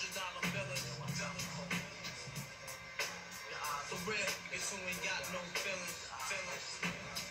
$100 billers. For real, it's who ain't got no feelings.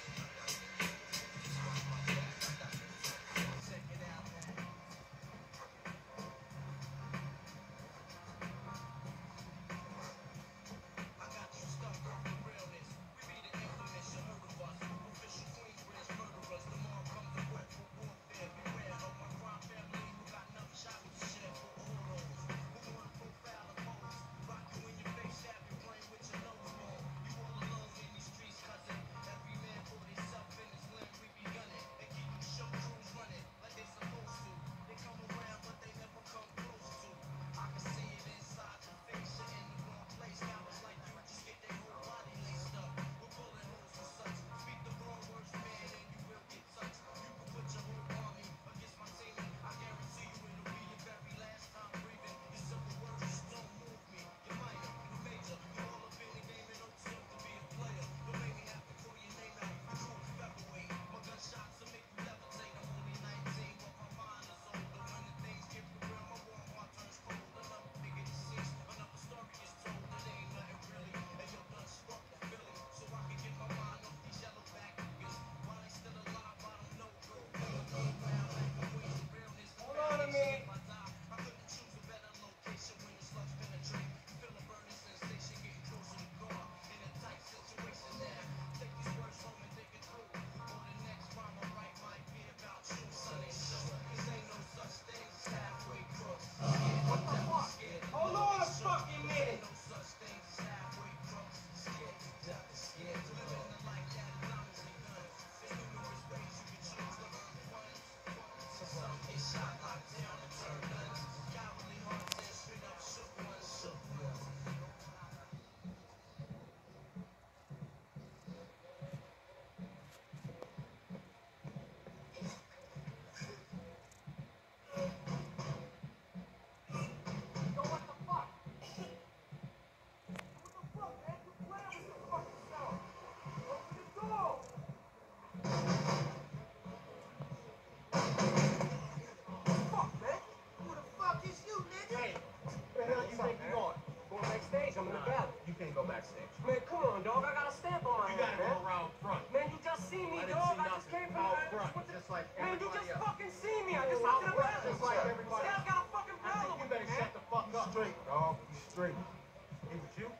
I'm in the valley. You can't go backstage. Man, come on, dog. I got a stamp on my You gotta hand, go man. around front. Man, you just see me, I didn't dog. see I just came from out the front, just like Man, you everybody just else. fucking see me. I just Out walked in the front, bathroom. just like everybody Scab else. got a fucking I think problem you with better me, shut man. the fuck up. Straight, dog. You straight. He with you?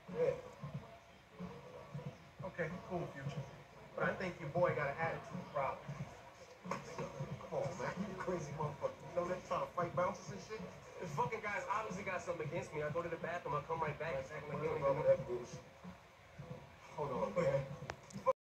Yeah. Okay, cool, Future. But I think your boy got an attitude problem. Come on, man. You crazy motherfucker. You know that trying to fight bouncers and shit? This fucking guy's obviously got something against me. I go to the bathroom. I come right back. He's acting like he don't even Hold know. on, man.